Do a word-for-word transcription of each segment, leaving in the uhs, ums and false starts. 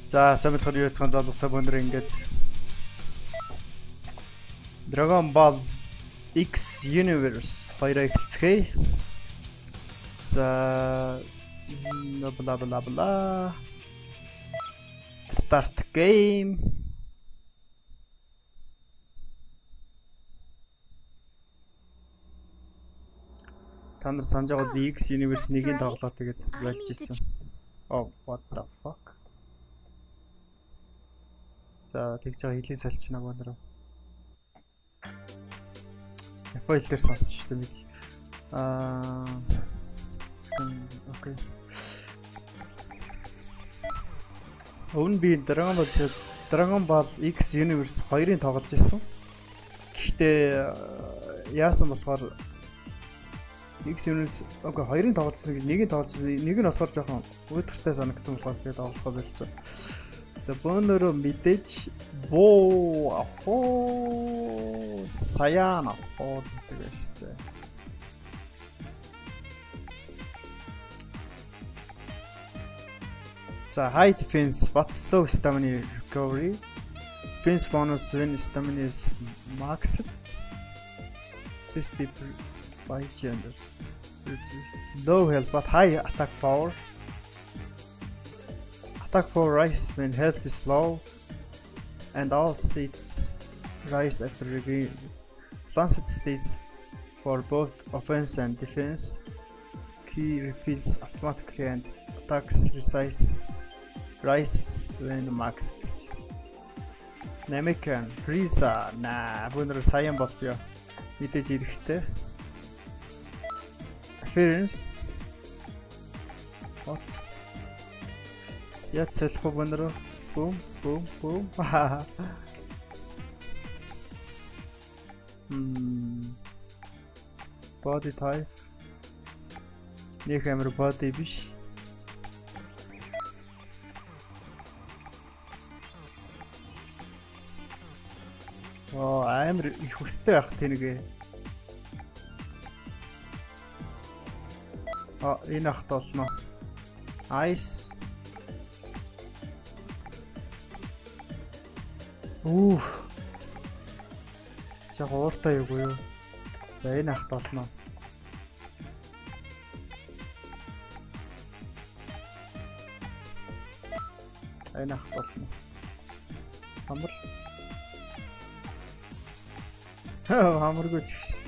За сайн мэцхан юу яцхан залуусаа өнөр ингээд Dragon Ball X Universe хоёроо эхэлцгээе. За бла бла бла Start game. Та нар санаж байгаа би X Universe нэгийг тоглоо тэгээд болж ирсэн. Oh what the fuck. За тэгж байгаа хэлий салч намаа нэр. Япон хэлээр сонсч шүү дээ бид. Аа окей. Өвн би Dragon Ball Dragon Ball X Universe хоёрын тоглож ирсэн. Гэхдээ яасан болохоор X Universe окей хоёрын тоглож ирсэн гэж нэгийг тоглож ирсэн. Нэг нь болохоор жоохон өөдөртэй санагдсан болохоор тэгээд тоглохоо болцсон. За бөөнөрөө мэдээж боо ахоо саяна хоо гэдэг шүү дээ. За high defense but slow stamina recovery. Defense bonus when stamina is maxed. This deep by gender. Low health but high attack power. Attack power rise when health is low, and all states rise after regain. Lancet states for both offense and defense. Key refills automatically and attacks resize rises when maxed. Namekan Risa на бүүнэр саян болтё. Мэдээж ирэхтэй. Appearance. What? Яц солих бүүнэр. Boom boom boom. Hmm. Body type. Нэг амар body биш. Оо амар их өстэй байх тэнэгээ. А энэ ахт болно. Ice. Ух. Чаг ууртай юу юу. За энэ ахт болно. Энэ ахт болно. Хамар. Хаа хамаргүй ч.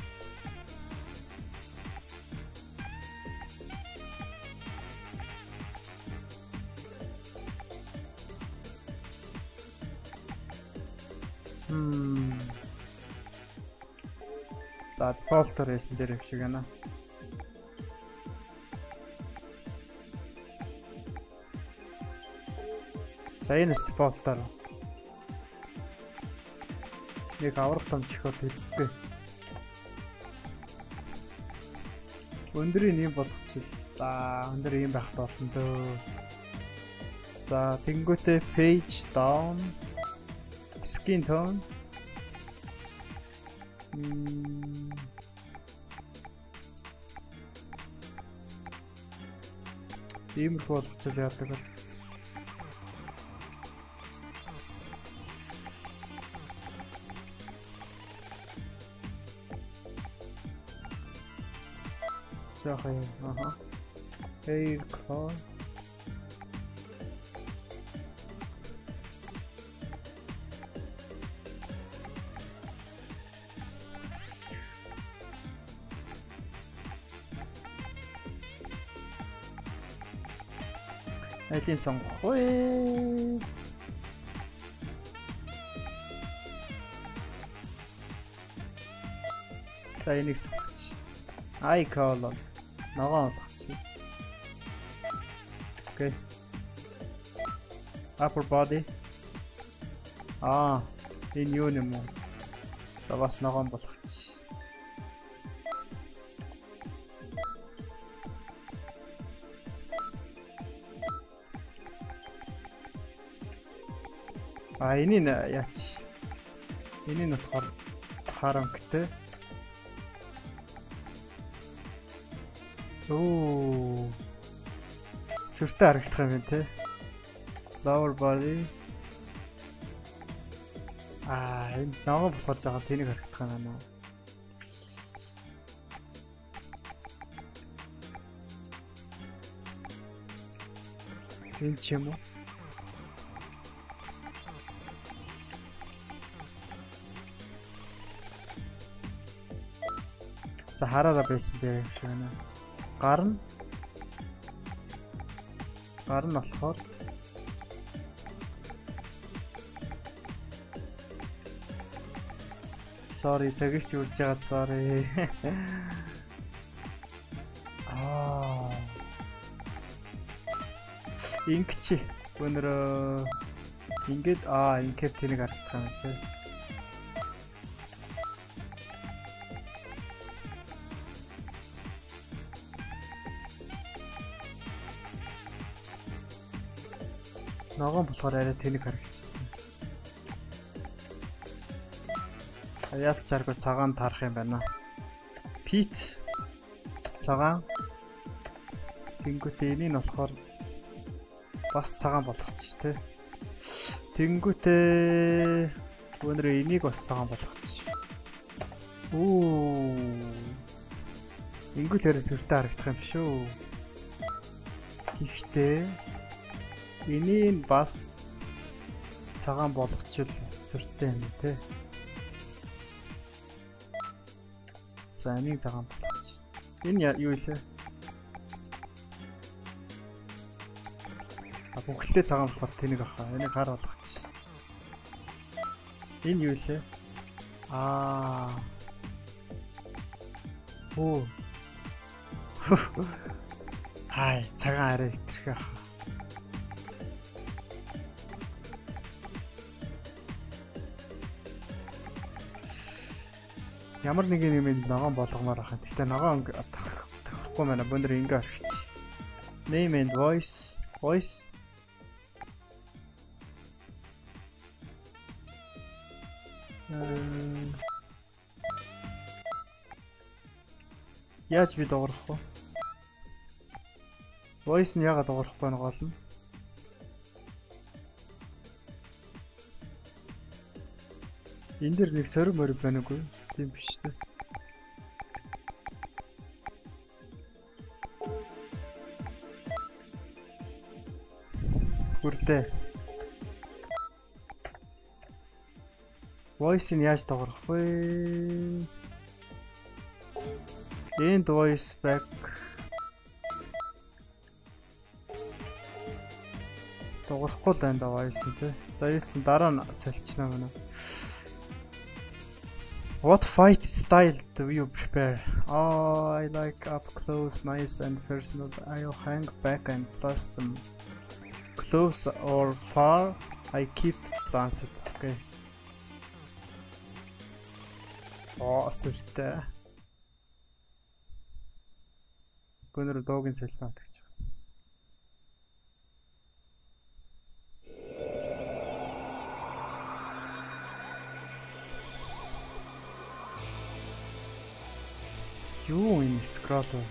Хм. За полтер эсэн дээр юм шиг байна. За энэ полтер. Нэг аврах томчих бол хэлдэг. Өндрийн юм болох чил. За өндөр юм байх болно дөө. За тэнгүүтээ page down. Skin tone. Hmm. Ийм их болох чил яадаг бол. Жахаа аха. Hair color. Айлын сонгох вэ? За энийг сонгоч. Eye color. Ногоон болгочих. Okay. Upper body. Аа, энэ юу юм уу? За бас ногоон болгочих. А энэ нь яач? Энэ нь болохоор харанхтай. Оо. Сүртэй харагдах юм байна те. lower body. Аа, энэ ногоо болохоор жаахан тэнийг харагдах юм аа. Энэ ч юм уу? За хараараа байсан дээр шиг байна. Гар нь гар нь болохоор sorry цагч үрж яагаад sorry. Аа. Инкчи өнөр ингээд аа инкер тэнийг харагдах юм тий. Ногоон болохоор арай тэнийг харагдчих. Яалт чарга цагаан тарах юм байна. Пит цагаан. Тэнгүүтээ энийг болохоор бас цагаан болгочих тий. Тэнгүүтээ өнөр энийг бас цагаан болгочих. Оо. Ингүүл хэрэг сүртэй харагдах юм шүү. Гэхдээ энийг бас цагаан болгочихвол сүртэй юм тий. За энийг цагаан болгочих. Энэ юу илээ? А бүгдээ цагаан болохоор тэнийг авах. Энийг хар болгочих. Энэ юу илээ? Аа. Оо. Хай, цагаан арай итгэх ах. Ямар нэг юм энд ногоон болгомоор ахын. Гэхдээ ногоон тахахгүй байна. Бөөнөр ингээ орчих. Name and voice. Voice. Яаж би дуурах вэ? Voice нь яагаад дуурахгүй нь гол нь? Энд дэр нэг сориг мориг байна уу? Тийм биш үү? Хүрлээ. Voice нь яаж дуурах вэ? End voice back. Дуурахгүй л байна voice тий. За ийцэн дараа нь салчна мөн. What fight style do you prepare? Oh, I like up close, nice and personal. I'll hang back and plus them. Close or far, I keep transit. Okay. Oh, сүртэй. Гүнэр дуугийн солино гэж. Юу энэ scroll?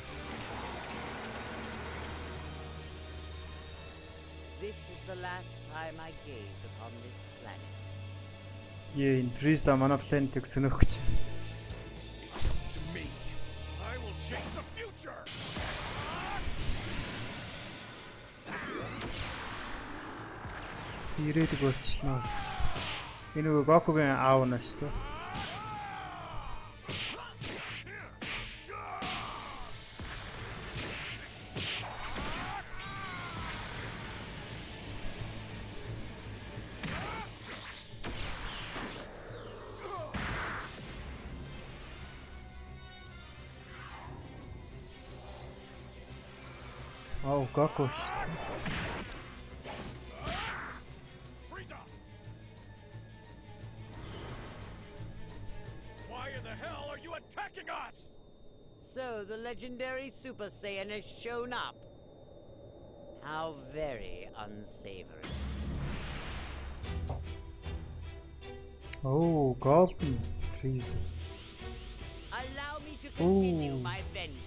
This is the last time I gaze upon this planet. Yeah, in Frieza манай планетыг сөнөх гэж. To me, I will change the future. Ирээдүг өөрчлөнө гэж. Энэ нөгөө Гокугийн аав нь шүү дээ. Oh, Goku. Why in the hell are you attacking us? So the legendary Super Saiyan has shown up. How very unsavory. Oh, Golden Frieza. Allow me to continue Ooh. my vengeance.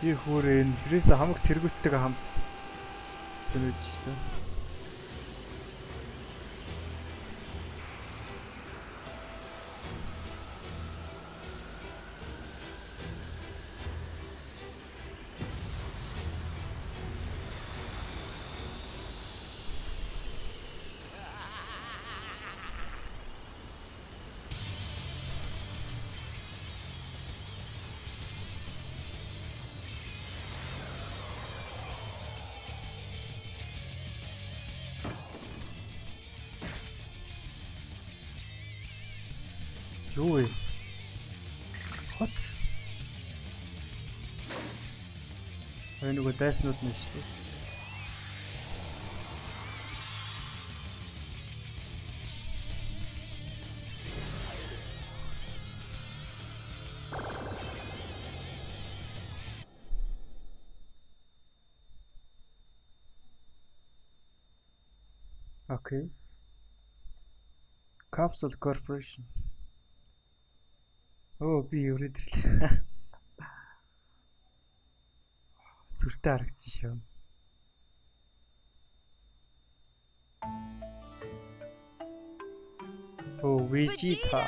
Би хүрээ Брис хамаг цэргүүттэйгээ хамт сэнэж штэ. Юу вэ? Хот. Аа нөгөө дайснууд нь шүү дээ. Okay. Capsule Corporation. Оо би өрөөд ирлээ. Сүртэй харагдчих шүү. Оо Vegeta.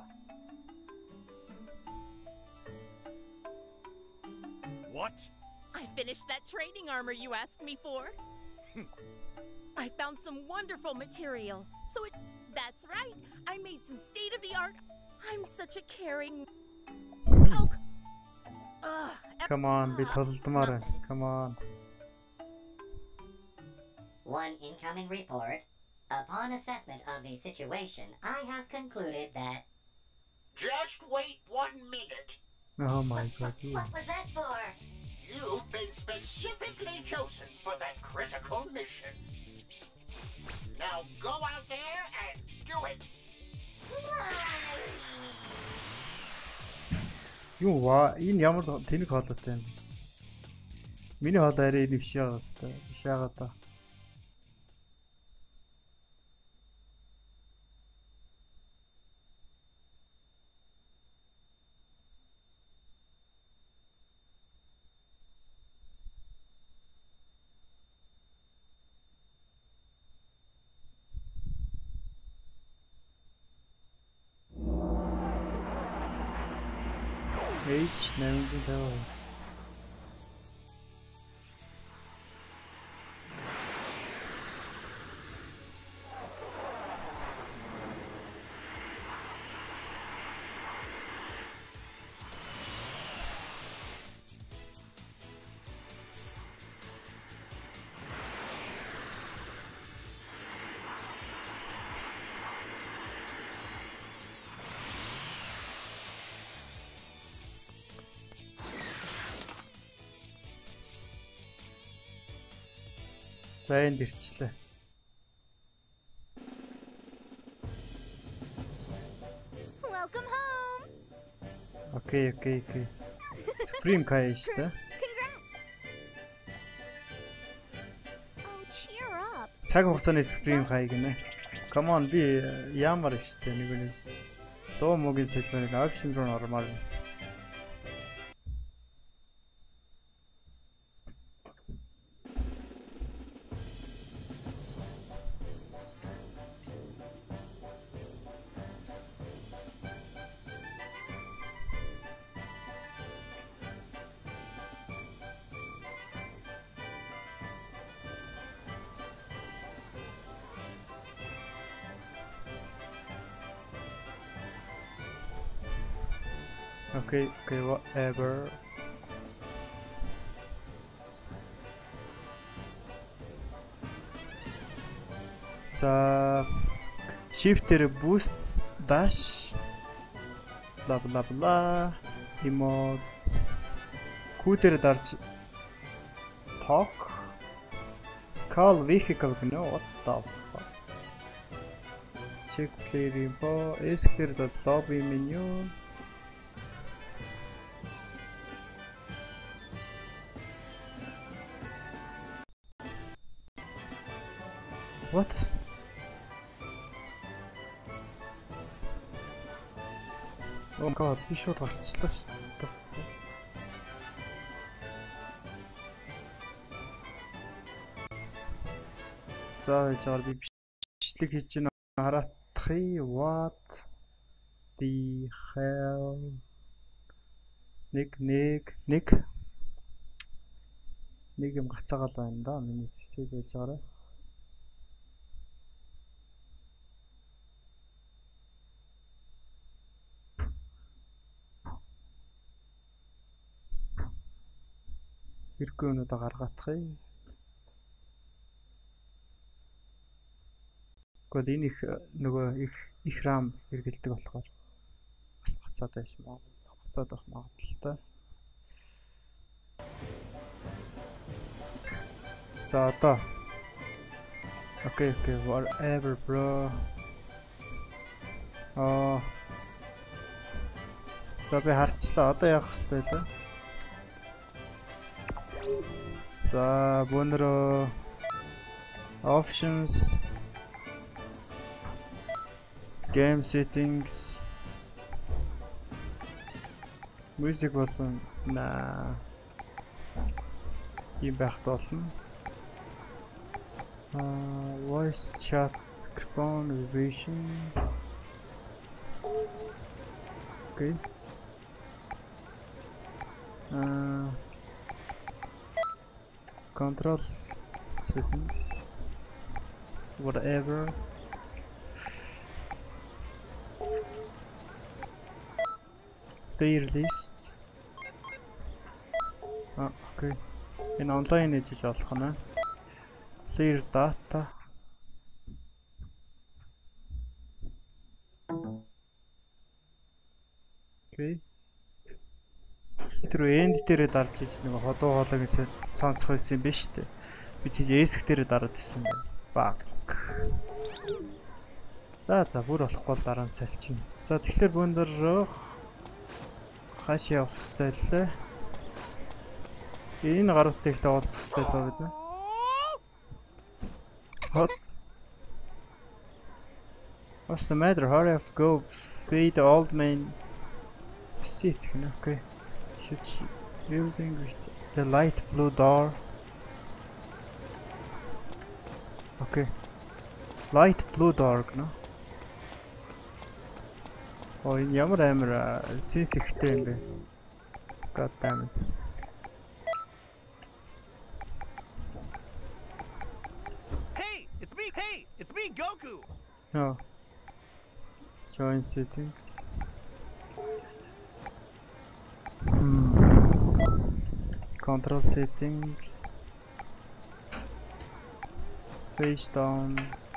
What? I finished that training armor you asked me for. I found some wonderful material. So it that's right. I made some state-of-the-art. I'm such a caring. Oh. Uh, Come on, be толдмаар. Come on. One incoming report. Upon assessment of the situation, I have concluded that. Just wait one minute. Oh my god. What was that for? You've been specifically chosen for that critical mission. Now go out there and do it. Юу ва? Энэ ямар тэнэг хоолойтой юм. Миний хоолой арай нэг шиг байгаа хэвээр. Биш яагаа та. H nine hundred. За энд ирчлээ. welcome home. Окей, окей, окей. Supreme Kai шүү дээ. Oh, cheer up. Цаг хугацааны Supreme Kai гинэ. Come on, би ямар шүү дээ нэг нэг. Дуу могийн сегмент акшн руу нормал. Okay, okay, whatever. За shift-ээр boost dash bla bla bla emote Q-дээр дарж talk call vehicle гэнэ what the fuck check player info S-дээр дол lobby menu What? Oh my god, би шууд гарчлаа шүү дээ. За яжгаар би бичлэг хийж байна. Хараатхи what the hell нэг нэг нэг нэг юм гацаагаал байна да миний пи си гэж байгаарай. Хэрэг өнөдө гаргатхъя. Гэхдээ энэ их нөгөө их их рам хэрэгэлдэг болохоор бас гацаад байж магадгүй. Гацаад байх магадaltaй. За одоо. Окей, окей, whatever bro. Аа. За би харчлаа. Одоо явах хэрэгтэй лээ. За бүүнрөө options game settings music болон на юм байх болно. Аа voice chat microphone vibration. Okay. Аа control settings whatever. Player list. Ah, okay. Энэ онлайн хийж болох нь. Player data. Okay. Тэр end дээрээ дарж иж нэг ходоо хоолойг сонсох байсан юм биш үү? Би тийж эсэх дээрээ дараад ирсэн байна. Fuck. За за бүр болохгүй бол дараа нь салчихна. За тэгэхээр бүүндэр хаш явах хэрэгтэй лээ. Энэ гаруудтай ихлэ уулзах хэрэгтэй лөө бид нэ. What? What's the matter? Hurry up, go feed the old man. Sit, okay. Should she building with the light blue door? Okay. Light blue door, no? Oh, in ямар амар синс ихтэй юм бэ. God damn it. Hey, it's me. Hey, it's me, Goku. No. Join settings. Hmm. Control settings. Face down.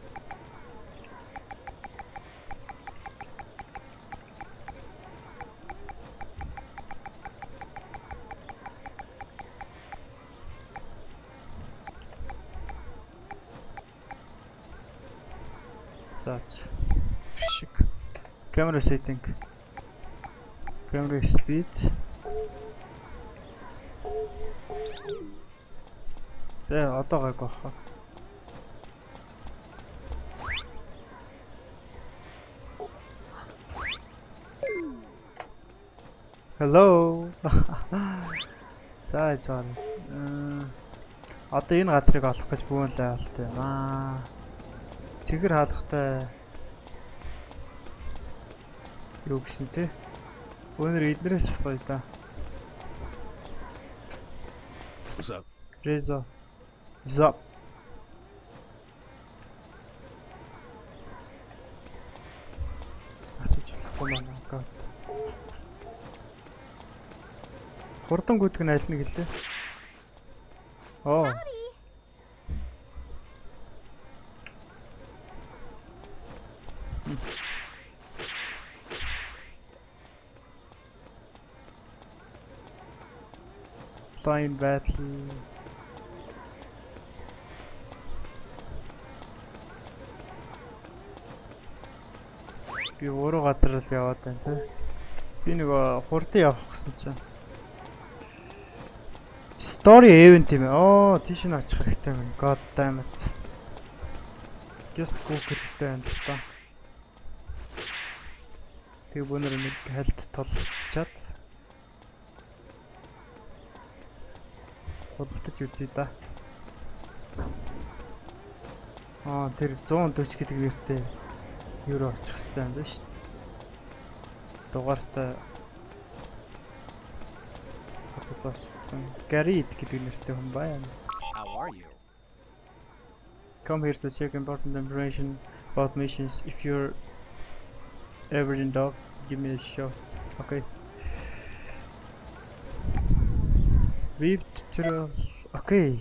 That's chic. Camera setting. Camera speed. За одоо гайг баха. Hello. За за. Э одоо энэ газрыг олох гэж бүүн л авалт юм аа. Цэгэр хаалгатай юу гэсэн те? Өнөр эднэрээс асууя та. What's up? Резо. Зап. Асууж болохгүй маа гад. Хурдан гүдэг нь аль нэг гэлээ. Оо. Flying battle. Би өөрөө газар л яваад байна те. Би нөгөө хурдан явах гэсэн чинь. Story event юм ээ. Оо, тийш нь очих хэрэгтэй юм. God damn it. Guess go хэрэгтэй байна л та. Тэг бүүнэр нэг хальт толчаад худалдаж үзье да. Аа тэр one forty гэдэг нэртэй евро очих хэрэгтэй юм байна шүү дээ. Дугаартай хатуулаач гэсэн. Гарид гэдэг нэртэй хүн байна. How are you? Come here to check important information about missions. If you're ever in doubt, give me a shot. Okay. Weave tutorial. Okay.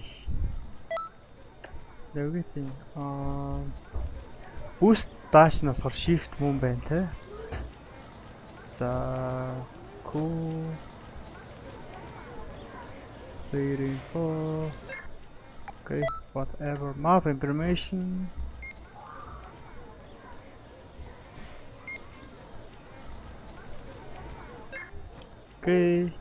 Everything. Um, boost dash нь болохоор shift мөн байна те. За cool. Waiting for. Okay, whatever. Map information. Okay.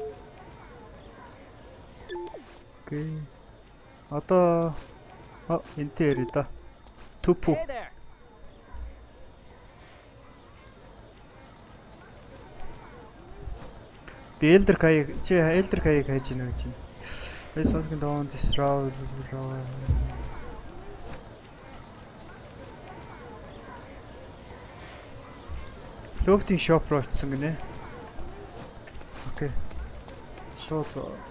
Okay. Одоо oh, энтэр да. Tupu. Hey there. Би Elder Kai чи Elder Kai хайж байна гэж байна. This was going on this road. Softing shop руу очсон гинэ. Окей. Шууд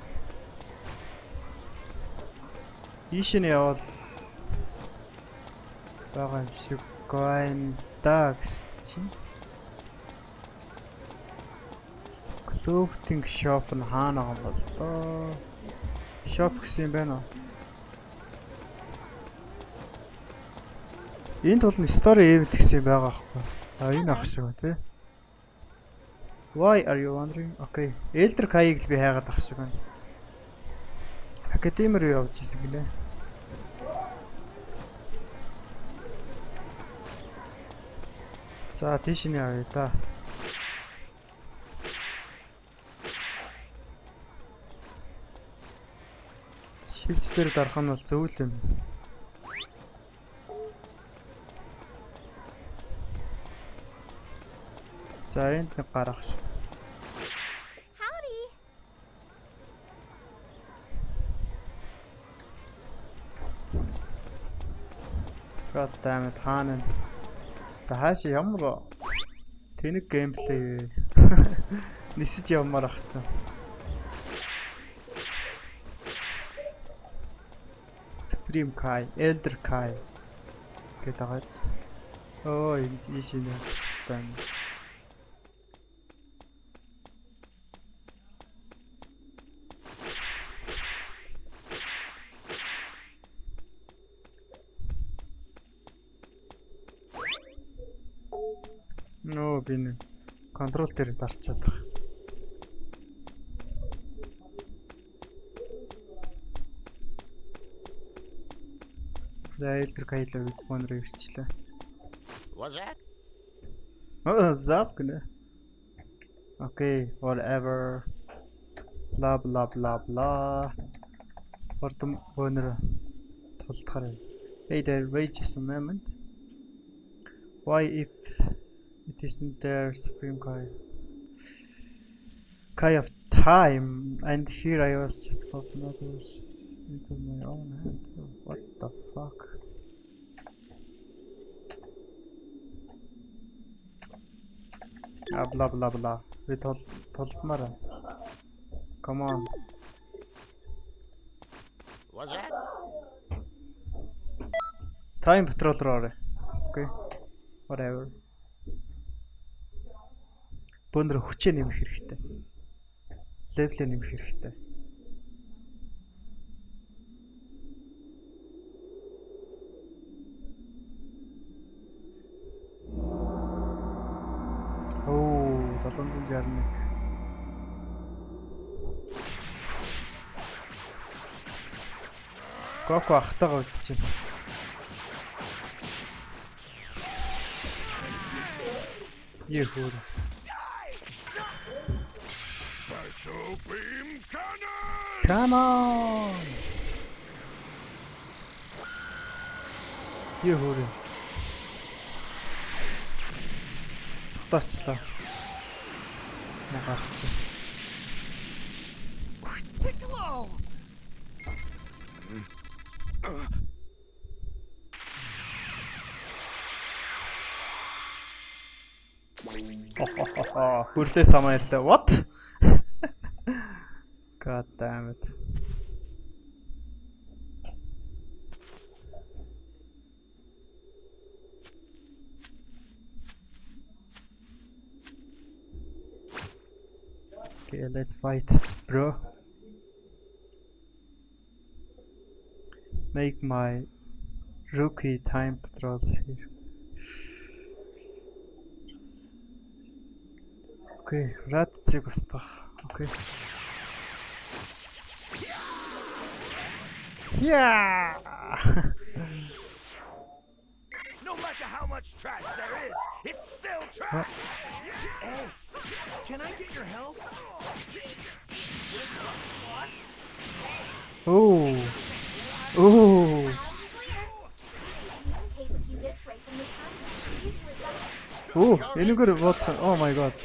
ийшээ явал байгаа юм шиг гойн дагс чинь. Softing shop нь хаана байгаа бол доо. Shop гэсэн юм байна уу? Энд бол story event гэсэн юм байгаа аахгүй. А энэ ах шиг байна тий. Why are you wondering? Okay. Elder Kai-г л би хайгаад ах шиг байна. Академи руу явж исэн гинэ. За тийш нь явъя да. Shift дээр дарах нь бол зөв л юм. За энд нэг гарах шүү. Howdy. God damn it, хаана. Та хааш ямар тэнэг геймплей нисэж явмаар ах чинь. Supreme Kai, Elder Kai гэдэг агац. Оо энэ ийш нэ стан. Нөө би нэ контрол дээр дарчаад баг. За Elder Kai-ла викон руу ирчлээ. What's that? Oh, zap гэнэ. Okay, whatever. Blah blah blah blah. Хурдан өнөр толдохоор. Hey there, wait just a moment. Why if it isn't there, Supreme Kai? Kai of time, and here I was just popping others into my own hand. What the fuck? Ah, blah blah blah. We told told Mara. Come on. What's that? Time patrol руу. Okay. Whatever. Бөөнөр хүчээ нэмэх хэрэгтэй. Левлээ нэмэх хэрэгтэй. Оо, seven sixty one. Гоко ахтайгаа үзчихэв. Ехур. Special beam cannon! Come on! Ехур. Цогтоочлоо. Нагарч. Хүрлээ самаарлаа. What? God damn it. Okay, let's fight, bro. Make my rookie time patrols here. Okay, радцыг устгах. Okay. Yeah. No matter how much trash there is, it's still trash. Hey, can I get your help? Oh. Oh. Oh, энэгээр бодох. Oh my god.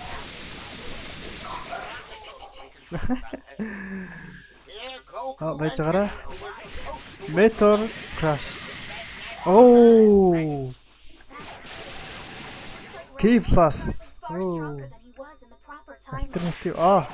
Oh, байж байгаарай. Meteor crash. Oh. Keep fast. Oh. Alternative. Ah.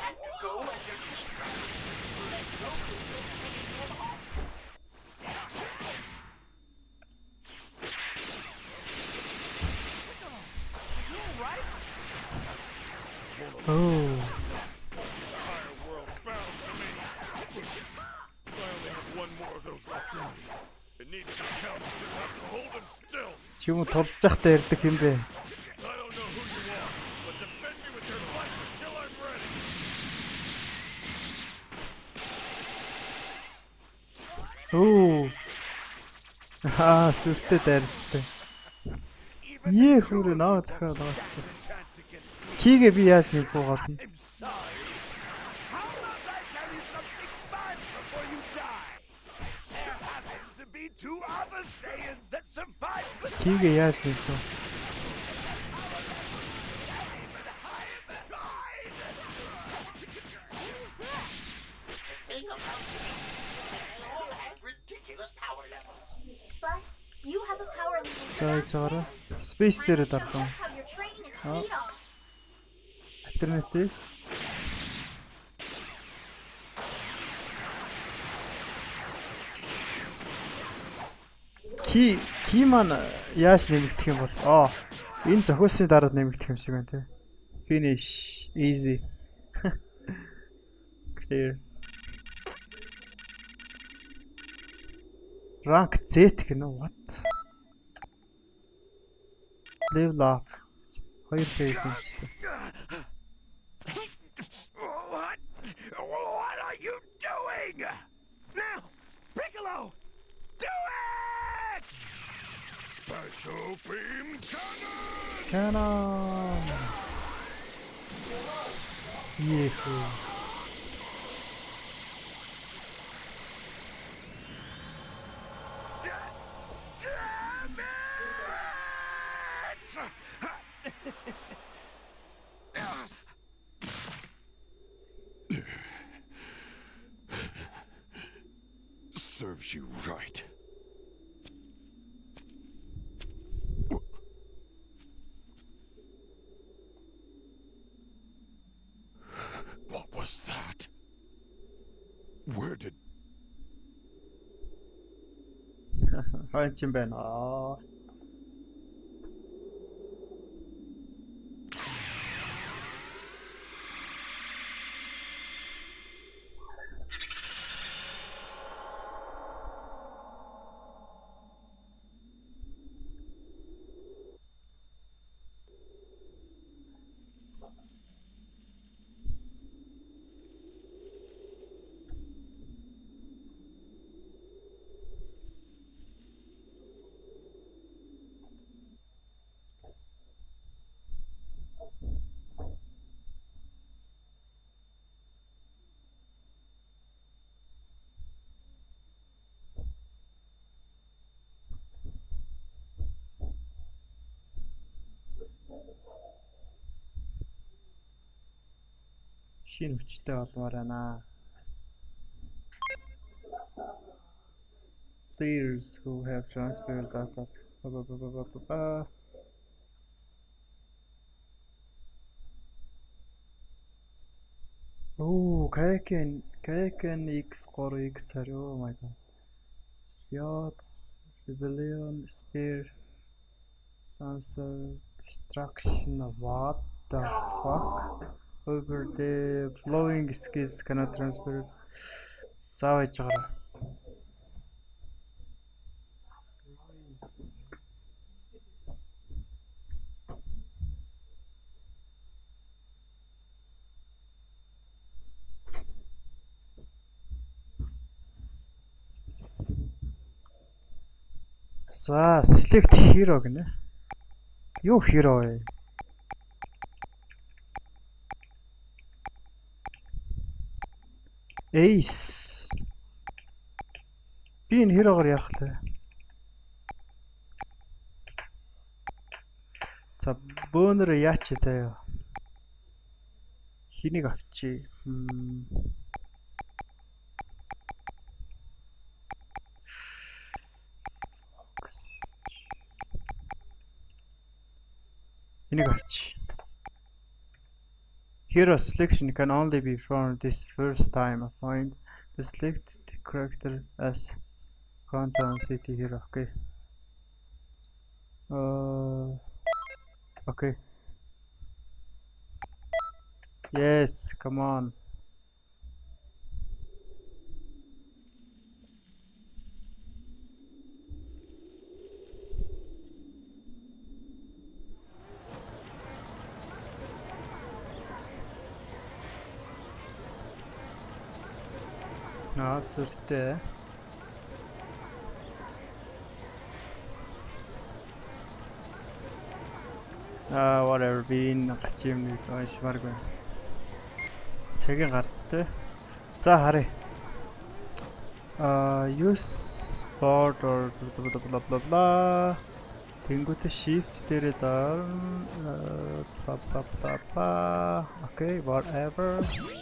Oh. Чи юм толж захтай ярддаг юм бэ? Оо. Аа, сүртэй дайртай. Ее хүрээ наа захаад байгаа. Кигээ би яаж нэг буугаална? Кигээ яаж нэг буу? You have a power level. За чараа. Space дээр дарах юм. Alternative. Ки ки маань яаж нэмэгдэх юм бол аа энэ зохиосын дараа нэмэгдэх юм шиг байна те. Finish easy. Clear. Rank Z гэнэ what? Level up. Хоёр пэйж хийсэн. What? What are you doing? Now, Piccolo, do it! Special beam cannon! Cannon. Yee-hoo. Damn it! Serves you right. What was that? Where did... Хойч юм байна. Аа. Шинэ хүчтэй болмоор байна. Players who have transferred data. Ooh, Kraken, Kraken X three X хариу. Oh my god. Yacht, Rebellion, Spear, Answer, Destruction. What the fuck? Over the flowing skills cannot transfer. Заав яж байгаа. За, select hero гэнэ. Юу hero вэ? Ace. Би энэ hero-гоор яах вэ? За, бөөнөр яач заяа. Хэнийг авчи? Хм. Хэнийг авчи? Hero selection can only be from this first time. Find the selected character as Countdown City hero. Okay. Uh. Okay. Yes, come on. Насртай. Ah, whatever, би энэ гачим нэг уншмааргүй. Цагийн гарцтай. За харъя. Ah, use board or blah blah blah blah. Тэнгүүтээ shift дээрээ даа. Blah blah blah blah. Okay, whatever.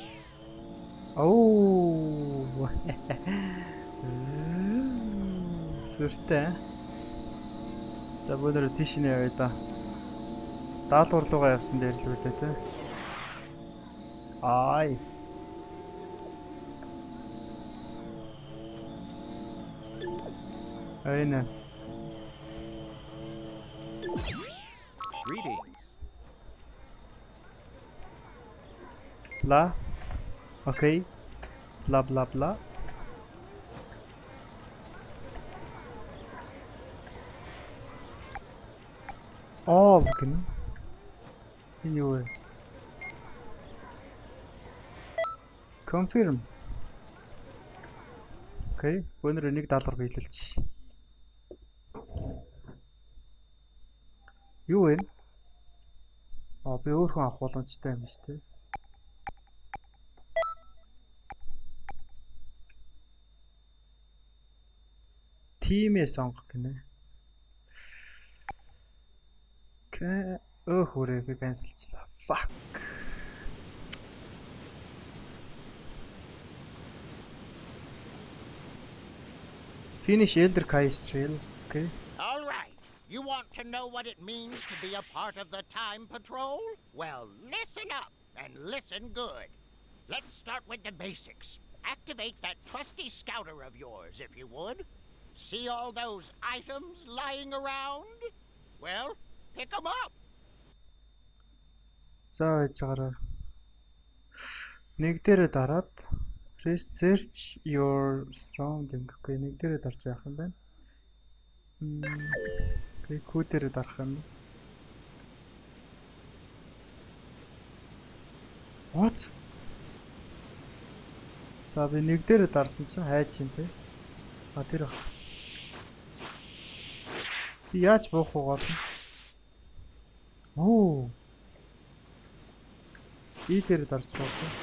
Oh. Сүртэй. За бүгд тийш нэ яваа да. Даалгавар руугаа явсан дээр л үүдээ те. Ай. Айна. Greetings. Blah. Okay. Blah blah blah. All гэнэ. Энэ юу вэ? Confirm. Okay, өнөр нэг даалгавар биелүүлчих. Юу вэ? Аа би өөрөө авах боломжтой юм шүү дээ. Тимээ сонгох гинэ. Окей. Өө хүрээ би канселчлаа. Fuck. Finish Elder Kaistrel. Okay. All right. You want to know what it means to be a part of the Time Patrol? Well, listen up and listen good. Let's start with the basics. Activate that trusty scouter of yours, if you would. See all those items lying around? Well, pick them up. За яжгараа. Нэг дээрээ дараад research your surrounding. Okay, нэг дээрээ дарж яах юм байна. Мм. Okay, хүү дээрээ дарах юм. What? За би нэг дээрээ дарсан чинь хайж чинь те. А тэр ах. Би яаж буух уу гол. Оо. И дээр дарж байна.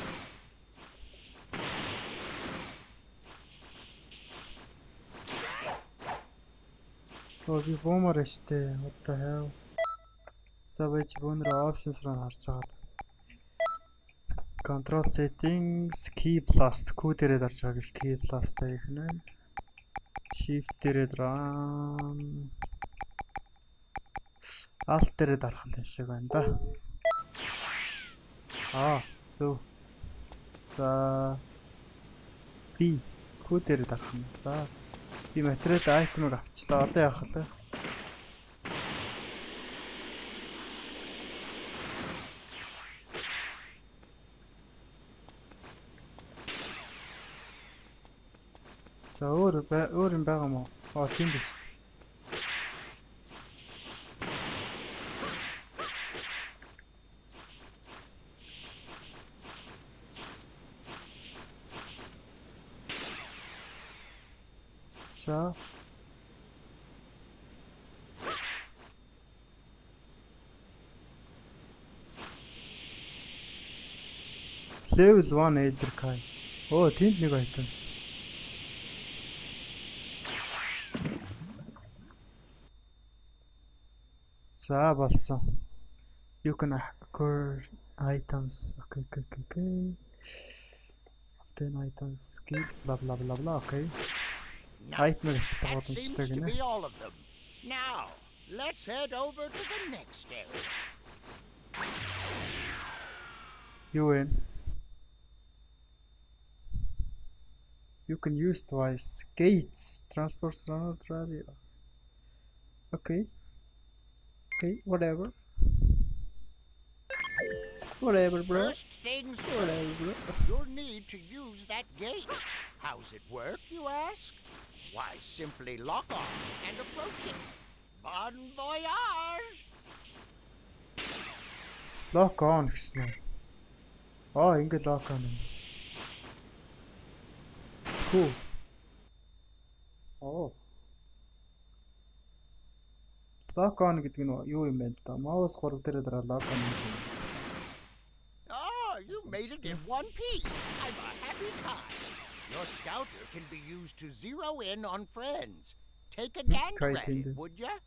Oh, би бомор штэ. What the hell? За байж бөөнөр options руу харж байгаа. Control settings, key plus Q дээрээ дарж байгаа гэж key plus та их нэ. Shift дээрээ run. Alt дээрээ дарах юм шиг байна да. Аа, зөв. За би хүү дээр дарах юм. За би материал айтемыг авчлаа. Одоо яах вэ? За өөр өөр юм байгаа мó? Аа тийм биш. За level one Elder Kai. Оо тэнд нэг айтем. За болсон. You can acquire items. Okay, okay, okay, okay. Obtain items, skill, blah blah blah blah. Okay. Item That seems to be all of them. Now, let's head over to the next area. You win. You can use twice. Gates, transport, runner, radio. Okay. Okay, whatever. Whatever, bro. First things Whatever, first, bro. you'll need to use that gate. How's it work, you ask? Why, simply lock on and approach it. Bon voyage! Lock on гэсэн үү? Аа, ингэ lock on юм. Cool. Oh. Lock on гэдэг нь юу юм бэ л да? Mouse гурав дээр дараа lock on юм. Oh, you made it in one piece. I'm a happy guy. Your scouter can be used to zero in on friends. Take a gander at it, would ya?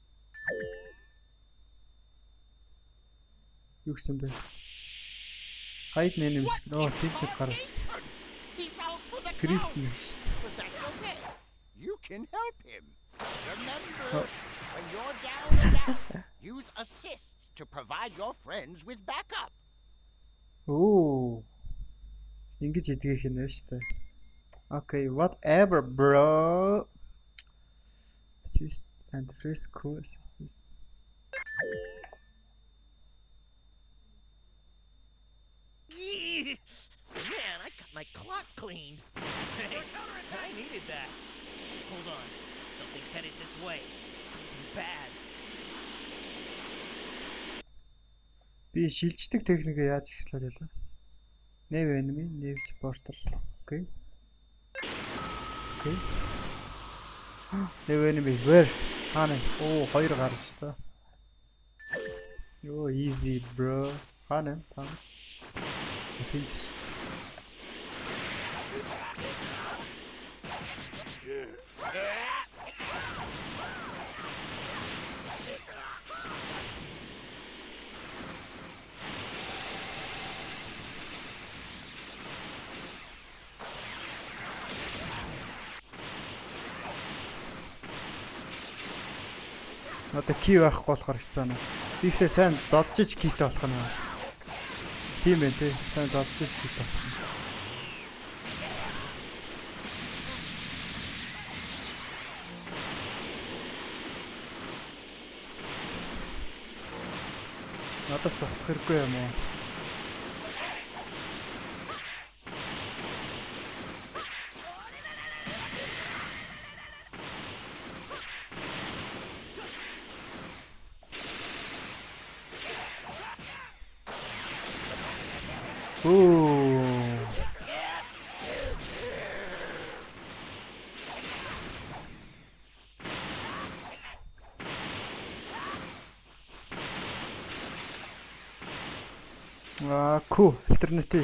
Юу гэсэн бэ? Хайд нэ нэмс. Оо, тэнд нэг гарсан. He's out for the Chris count. нэмс. But that's okay. You can help him. Remember, Oh. when you're down and out, use assists to provide your friends with backup. Оо. Ингэж идгийх юм байна шүү дээ. Okay, whatever, bro. Assist and freeze cool assist. Man, I got my clock cleaned. Thanks. I needed that. Hold on. Something's headed this way. Something bad. Би шилждэг техникээ яаж ихлээд байлаа? Nav enemy, nav supporter. Okay. Okay. Nav enemy where? Хаана? Оо, хоёр гарч та. Йоо, easy, bro. Хаана? Хаана? Thanks. Одоо ки байхгүй болохоор хэцүү нэ. Би ихлээр сайн зоджиж кит болох нь. Тийм ээ тий. Сайн зоджиж кит болох нь. Надад сохтох хэрэггүй юм уу? Ooh. Ah, cool. Alternative.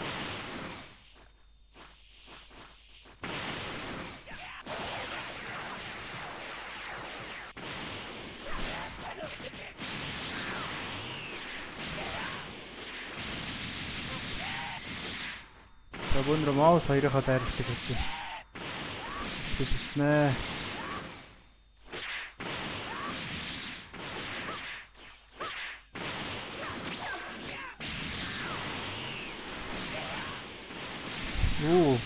За өндөр маус хоёрынхаа дайралтыг үзье. Шилжсэн. Ooh.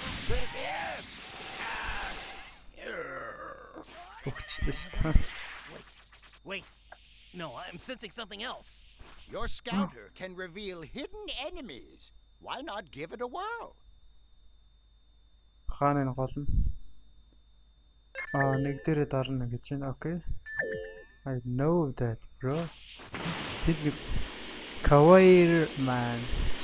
Wait, wait. No, I'm sensing something else. Your scouter can reveal hidden enemies. Why not give it a whirl? Хааны гол нь. Аа нэг дээрээ дарна гэж байна. Okay. I know that, bro. Тэд нэг Kawaii man.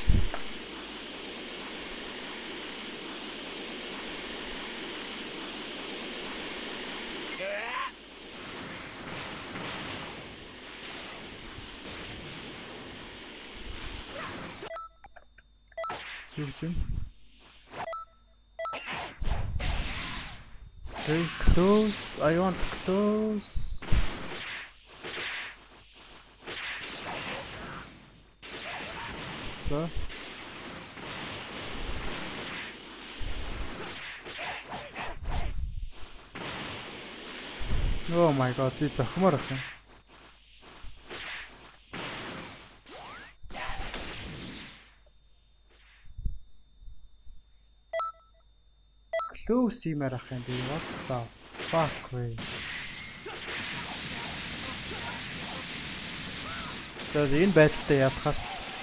Very close. I want close. So. Oh my god, би зохимоор ах юм. Close юмар ах юм би. What the fuck вэ? Тэгээд энэ байдалтай ялахаас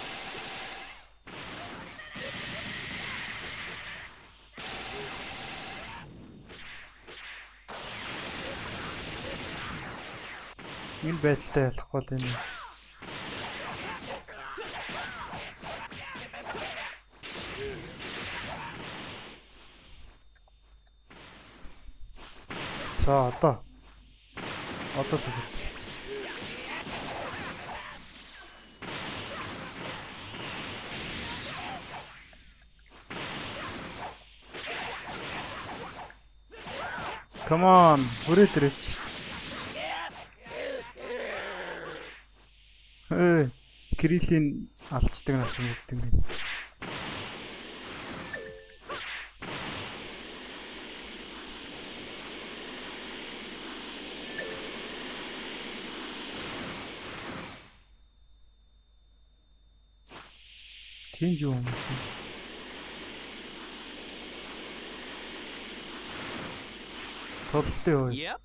энэ байдалтай ялахгүй л энэ. За одоо одоо зөв. Come on, хүрээд ирээч. Э, Кириллийн алчдаг нас юм гэдэг юм. Тийм юм уу? Толтой ой. Yep.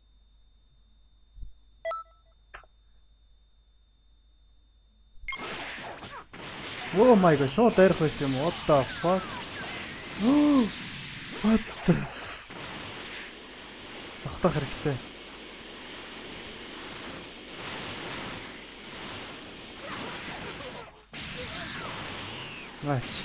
Oh my god, шууд дайрах байсан юм. What the fuck? Oh, what the? Захтах хэрэгтэй. Right.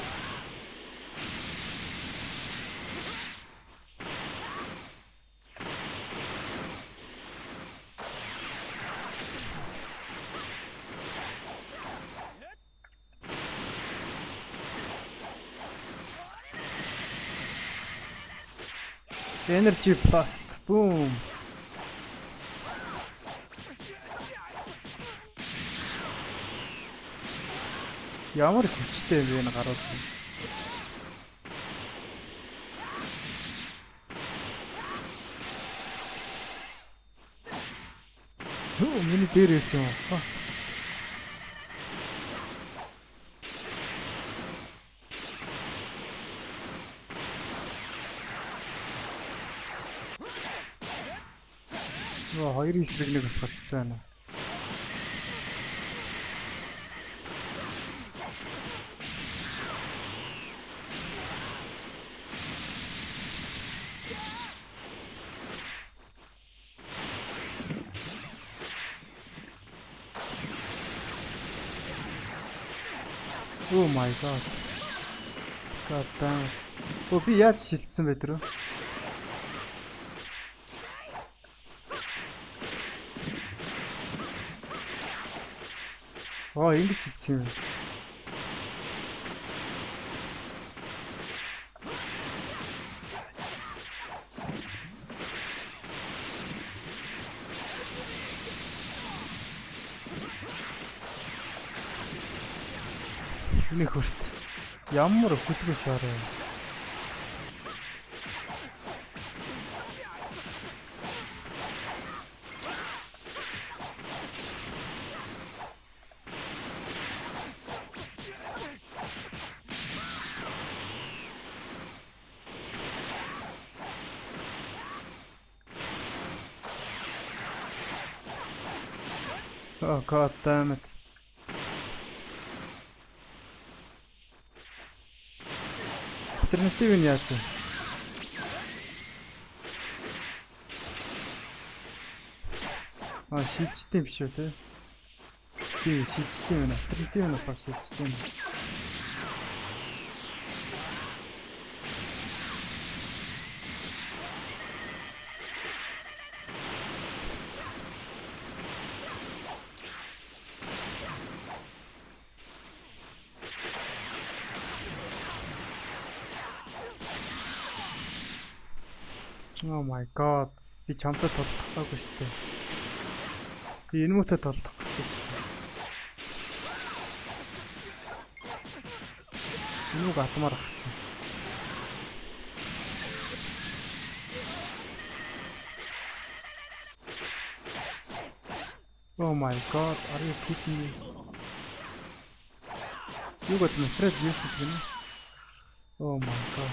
Energy blast, boom. Ямар хүчтэй вэ энэ гарууд. Хөө миний дээр ирсэн юм. Оо хоёр эсрэг нэг болох хэцүү байна. Oh my god. God damn. Оо би яаж шилжсэн бэ тэр? Оо ингэж шилжсэн юм. Нэг хүрт. Ямар хөдөлгөөн шаараа. Oh god damn it. Альтернатив нь яа вэ? Аа шилжтэй биш үү те? Тийм шилжтэй байна. Альтернатив нь бас шилжтэй юм. Oh my god. Би чамтай толдох гаагүй шүү дээ. Би энэ мөтөд толдох гэж шүү дээ. Нүг атмаар ах чинь. Oh my god. Are you kidding me? You got me straight used to me. Oh my god.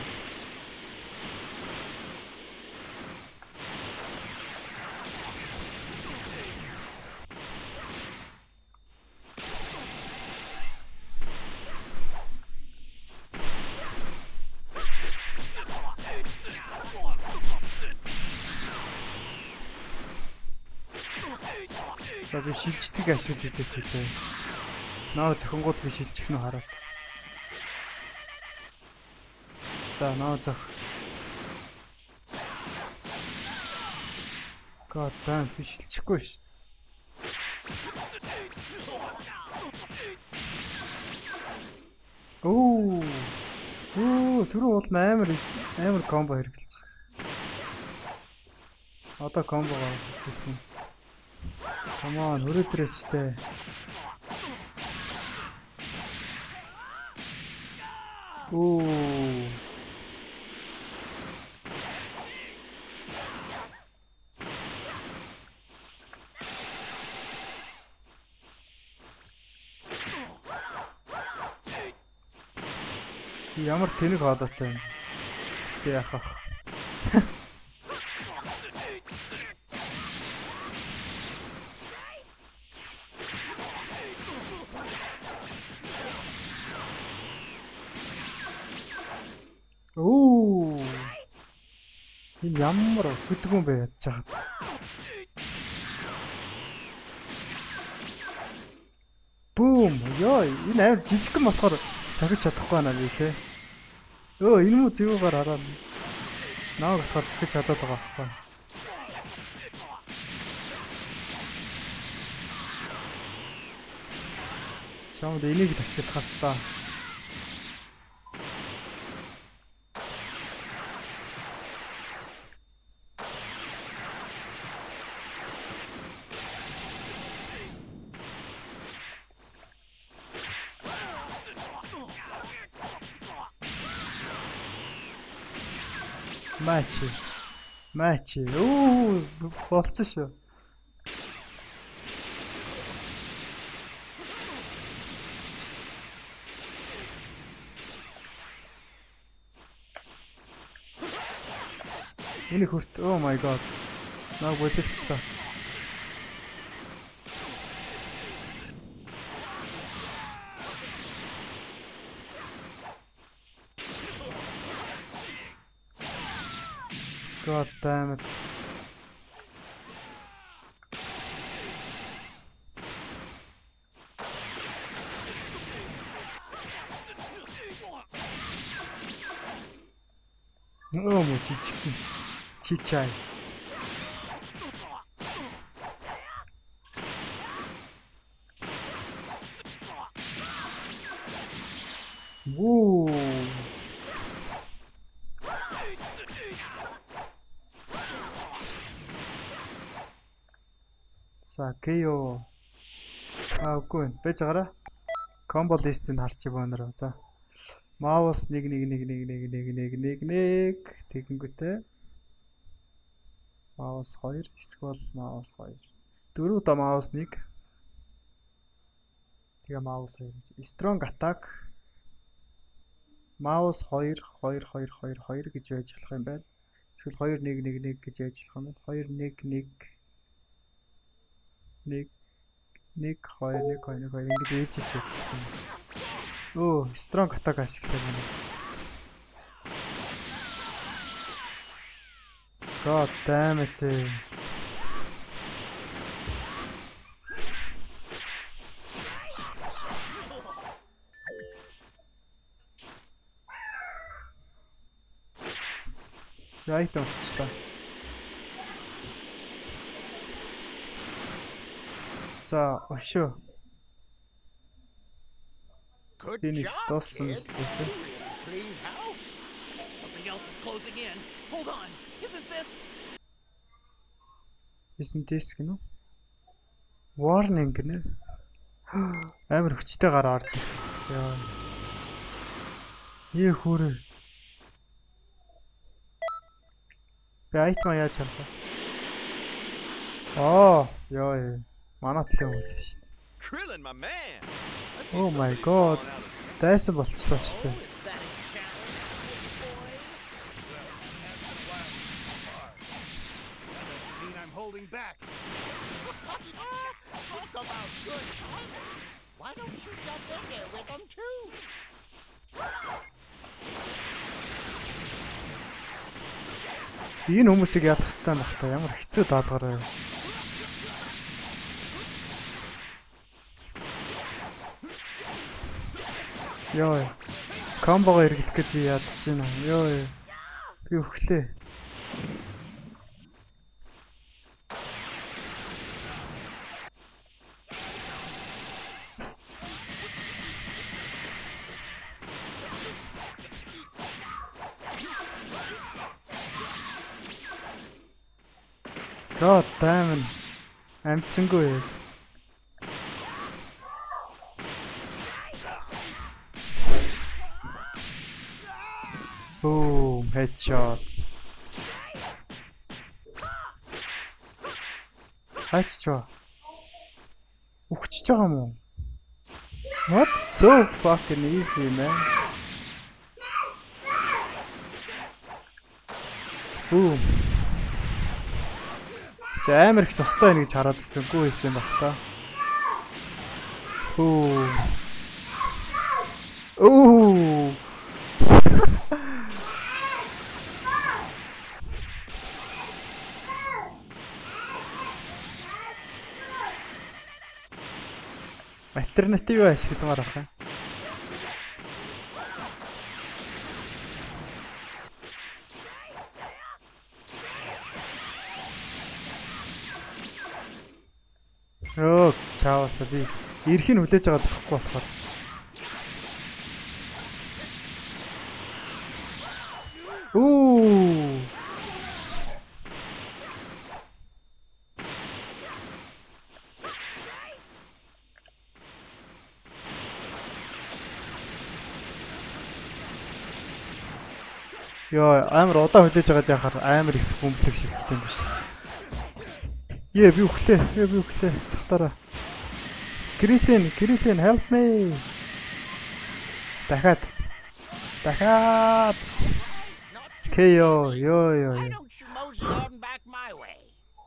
За би шилждэг ашиглаж үзэх үү. Наа зохингууд би шилжих нь хараад. За наа зох. God damn би шилжихгүй шүү дээ. Оо. Оо түрүү бол амар амар комбо хэрэгжилжсэн. Одоо комбого хийх. Come on, хүрээтрээчтэй. Оо. Ямар тэнэг хаалгатай юм. Тэ яхах. Оо. Энэ ямар хөдгөн бэ ядж хаад. Бүүм. Ёо, энэ амар жижигхэн болохоор цагиж чадахгүй байна би те. Өө, энэ муу зэвүүгээр хараа. Наа болохоор цагиж чадаад байгаа байхгүй. Шамд энийг л ашиглах хэвээр. Матч. Матч. Оо, болцсон шүү. Энийг хүрт. Oh my god. Наа болчихлоо. God damn it. Oh, mo chichi. Chichai. Woo. За Кео. Аа үгүй байж байгаараа. Комбо листийг харчих баанараа. За. Маус нэг нэг нэг нэг нэг нэг нэг нэг нэг тэгэнгүүтээ. Маус хоёр эсвэл маус хоёр. Дөрөв та маус нэг. Тэгээ маус хоёр. Strong attack. Маус хоёр хоёр хоёр хоёр хоёр гэж байж болох юм байна. Эсвэл хоёр нэг нэг нэг гэж байж болох юм байна. хоёр нэг нэг нэг Нэг хоёр нэг хоёр нэг хоёр ингэж ээлж иж байна. Оо, strong attack ашиглаж байна. God damn it. Right on. За, ошоо. Good Finish job, Dawson kid. Stephen. Really cleaned house. Something else is closing in. Hold on. Isn't this? Isn't this гэнэ? Warning гэнэ. Амар хүчтэй гараа орж ирэх. Яа. Ээ хүрээ. Би айтма яаж чадах вэ? Оо, ёо. Манай төлөө хүмүүс шүү дээ. Krillin, my man. I see Oh my somebody's god. falling out of the- Дайсан болчихлоо шүү дээ. Oh, is that a challenge, boy? That doesn't mean I'm holding back. Talk about good timing. Why don't you jump in there with them too? Энэ хүмүүсийг ялах хэрэгтэй байх та ямар хэцүү даалгаар вэ? Ёо. Комбого эргэлэх гээд би ядчих байна. Ёо. Би өглөө. God damn it. Амтсангүй. Boom, headshot. Хаччаа. Үхчихэж байгаа юм уу? What? So fucking easy, man. Boom. За амар их цостой байна гэж хараад ирсэнгүй байсан баг та. Оо. Оо. Альтернатив ашигламаар ах юм. Оо, чаавас би эрхийг хүлээж байгаа захгүй болохоор. Оо. Йоо, амар удаан хүлээж байгаа яхаар амар их бөмбөлөг шидтэй юм биш. Ее би өглөө. Ее би өглөө. Цахтараа. Крисен, Крисен help me. Дахиад. Дахиад. Кеё, ёо ёо. Why don't you mosey on back my way?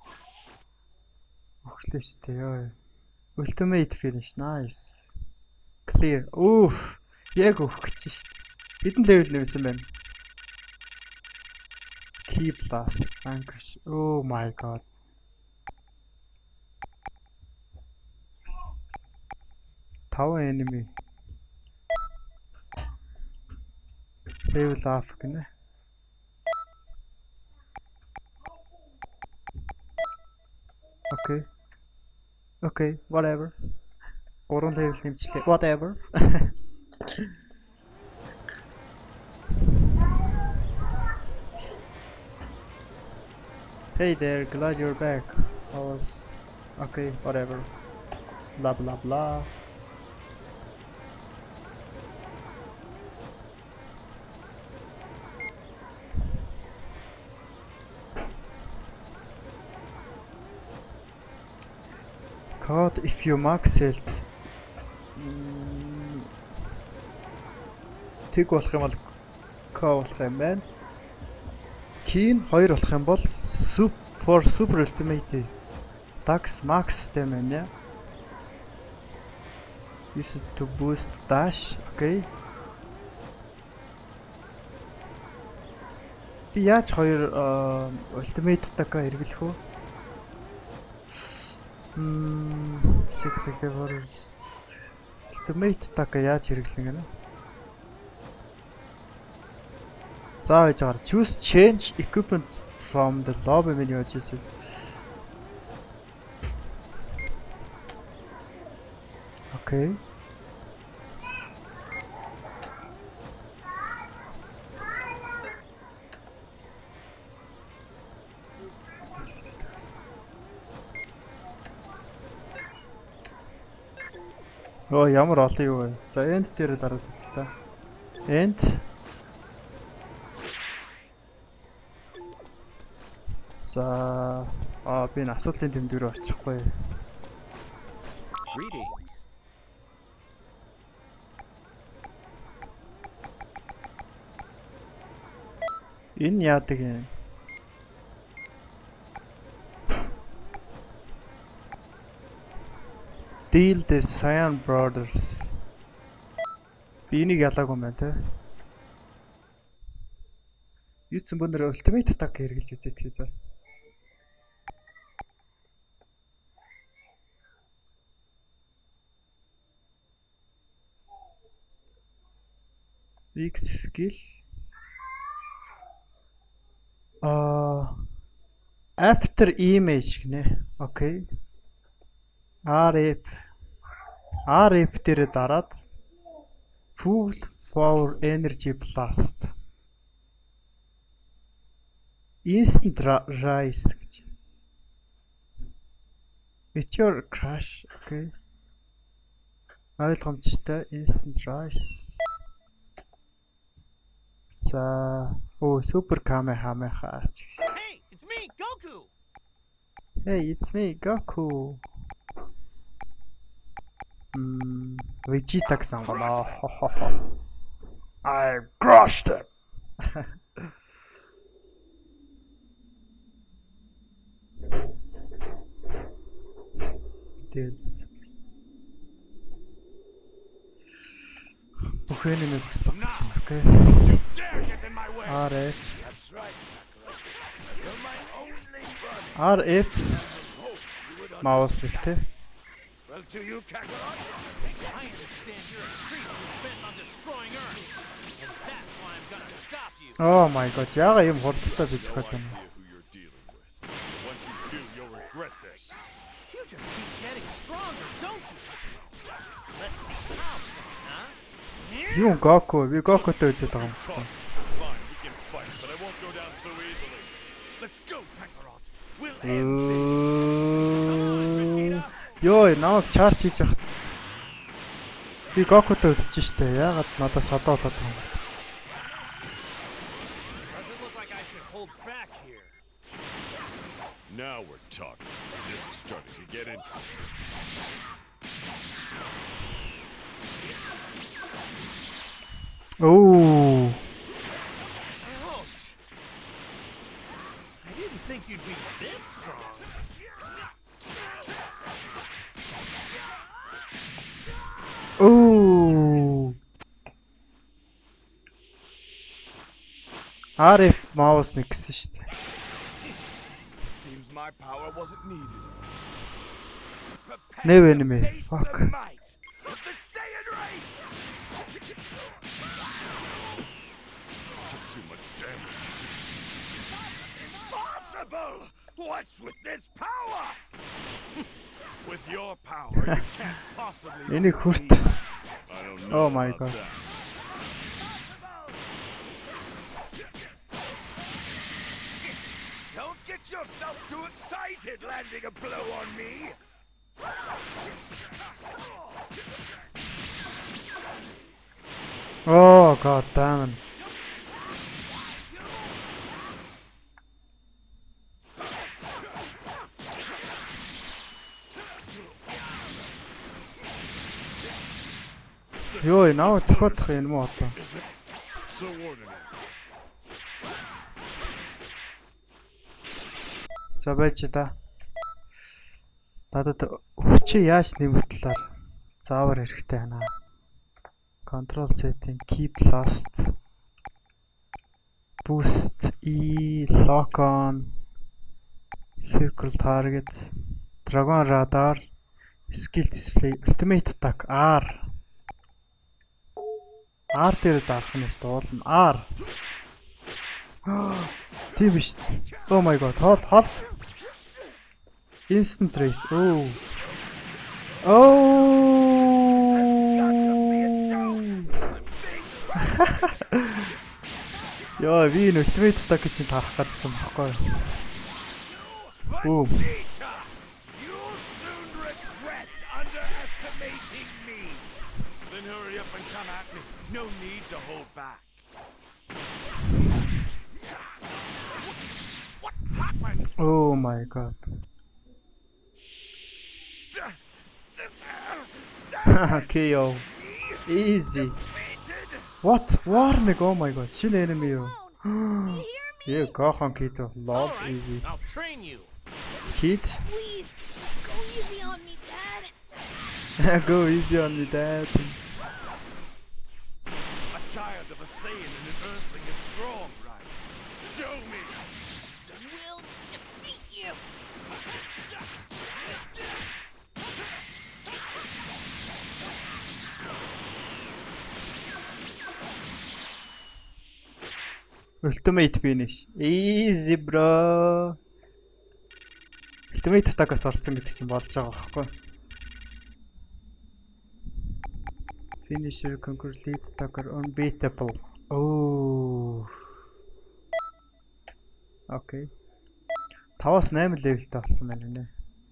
Өглөө штэ ёо. Ultimate finish. Nice. Clear. Oof. Яг өөх гэж штэ. Хэдэн level нэмсэн байна? Key plus. Vanquish. Oh my god. Tower enemy. Level up гэнэ. Okay. Okay, whatever. Гурван level нэмчлээ. Whatever. Hey there, glad you're back. I was okay, whatever. Blah blah blah. God, if you max health тэг болох юм бол K болох юм байна. Keen two болох юм бол Sup for super ultimate. Dax max гэдэг юм яа. Use it to boost dash. Okay. Би яаж хоёр ultimate attack-а хэрэглэх вэ? Мм, secret warriors. Ultimate attack-а яаж хэрэглэх юм бэ? За байж байгаа. Choose change equipment from the lobby menu гэж. Okay. Оо ямар олон юу вэ? За end дээр дараад үзье та. End. За аа би н асуудлын тэмдэг рүү очихгүй. Greetings. Энэ яадаг юм? Deal the Cyan Brothers. Би энийг ялаагүй юм байна те. Юуцэн бөөнөр ultimate attack хэрэглэж үзээ тэгээ за. X skill. А after image гинэ. Окей. R F R F дээр дараад full for energy blast. Instant rise гэж. Meteor crash. Окей. Ойлгомжтой instant rise. За оо супер камехамеха. Hey, it's me, Goku. Hey, it's me, Goku. Hmm, Vegeta гэсэн гоо. I crushed it. This. Okay, нэг stop. Okay. R F. R F. Mouse хэрэгтэй. Well, to you, Kakarot. I understand you're a creep who's bent on destroying Earth, and that's why I'm gonna stop you. Oh my god, яага юм хурдтай бич гээд байна. Who you're dealing with. Once you do, you'll regret this. You just keep getting stronger, don't you? Let's see how strong, huh? Юу Goku, би Goku-тэй үзээд байгаа юм шиг. Fine, we can fight, but I won't go down so easily. Let's go, Kakarot. We'll end this. Йоо, намайг чарж хийж явах. Би Goku-тэй үзэж штэ. Яагаад надад садаа болоод байгаа юм бэ? Doesn't look like I should hold back here. Now we're talking. This is starting to get interesting. Oh. Ouch! I didn't think you'd be this strong. Oh. R F mouse нэг гэсэн штэ. Seems my power wasn't needed. No enemy. Fuck. The Saiyan race. Took too much damage. Impossible! What's with this power? With your power, you can't possibly. Энийг хүрт. I don't know. Oh my god. That. Don't get yourself too excited landing a blow on me. Oh god damn it. Йой, наа цохотох юм уу одоо? So ordinary. За байж та. Надад хүчээ яаж нэмэх талаар заавар хэрэгтэй байна. Control setting, keep last, boost, E, lock on, circle target, dragon radar, skill display, ultimate attack, R. R дээр дарах нь дуулна. R. Тийм биш. Oh my god. Hold, hold. Instant race. Oh. Oh. Яа, би энэ ultimate attack чинь тарах гэдсэн баггүй. Boom. You'll soon regret underestimating me. Then hurry up and come at me. No need to hold back. What happened? Oh my god. K O. Easy. What? Warning, oh my god. Шинэ enemy юу? Yeah, Gohan Kid of love easy. I'll train you. Kid? Please, go easy on me, Dad. Go easy on me, Dad. A child of a Saiyan and an Earthling is strong, right? Show me! We'll defeat you. Ultimate finish. Easy, bro. Ultimate attack-аас орсон гэдэг чинь болж байгаа байхгүй. Finisher complete attacker unbeatable. Oh. Okay. таваас найман левелтэй болсон байна нэ.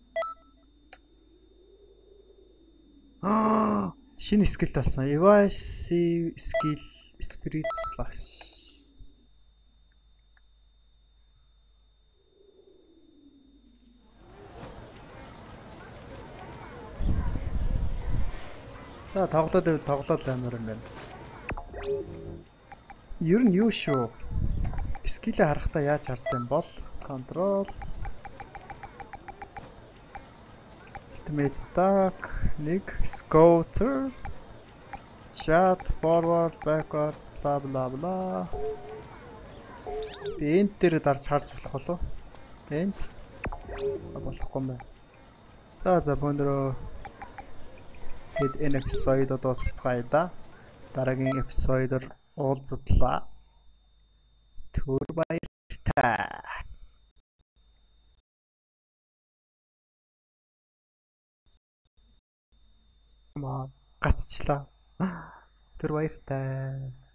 Аа, шинэ скилт болсон. Evasive skill spirit slash. За тоглоод байвал тоглоод амар юм байна. Ер нь юу шүү? Скиллээ харахтаа яаж хардсан бол control ultimate stack нэг scooter chat forward backward bla bla bla энэ дээр дарж харж болох болов? Энд болохгүй юм байна. За за бөндөрөө хэд энэ эпизодод дуусгацгаая да. Дараагийн эпизодоор уулзтлаа. Түр баяртай. Маа гацчлаа. Түр баяртай.